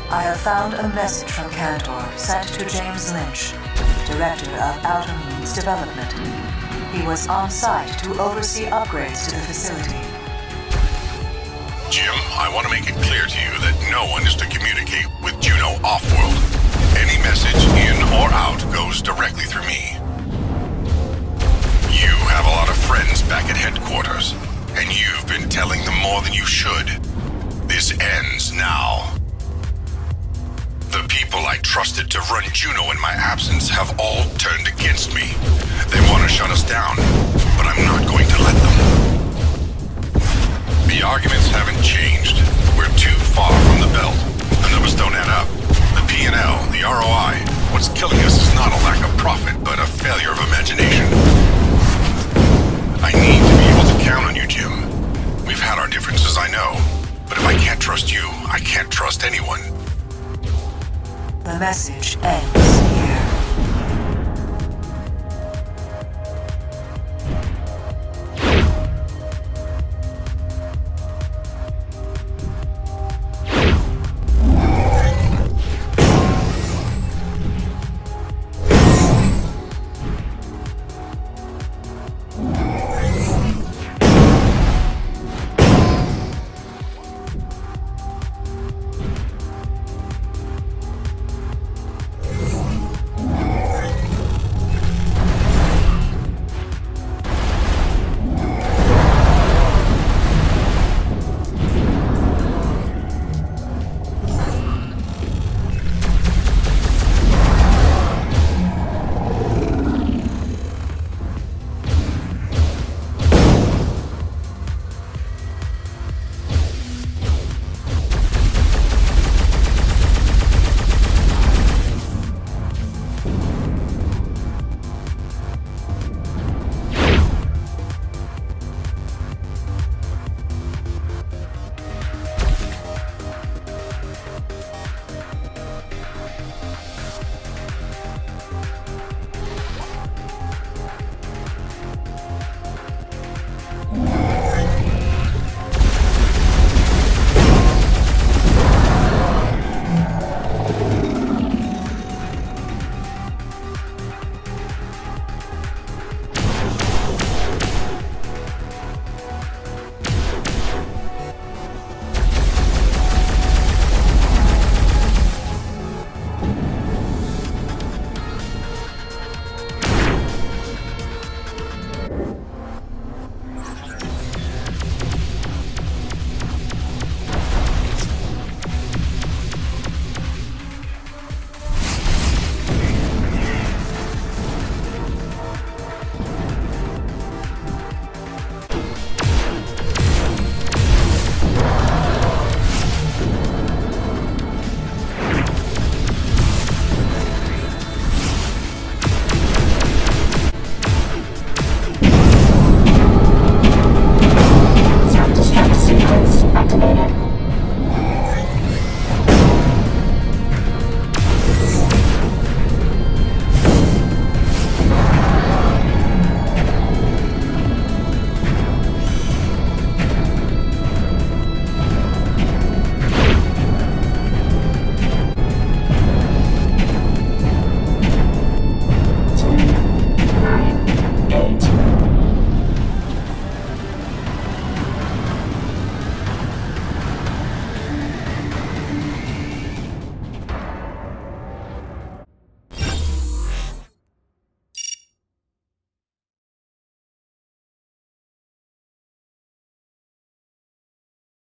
I have found a message from Cantor sent to James Lynch, Director of Outer Means Development. He was on site to oversee upgrades to the facility. Jim, I want to make it clear to you that no one is to communicate with Juno Offworld. Any message in or out goes directly through me. You have a lot of friends back at headquarters, and you've been telling them more than you should. This ends now. The people I trusted to run Juno in my absence have all turned against me. They want to shut us down, but I'm not going to let them. The arguments haven't changed. We're too far from the belt. The numbers don't add up. The P&L, the ROI. What's killing us is not a lack of profit, but a failure of imagination. I need to be able to count on you, Jim. We've had our differences, I know. But if I can't trust you, I can't trust anyone. The message ends here.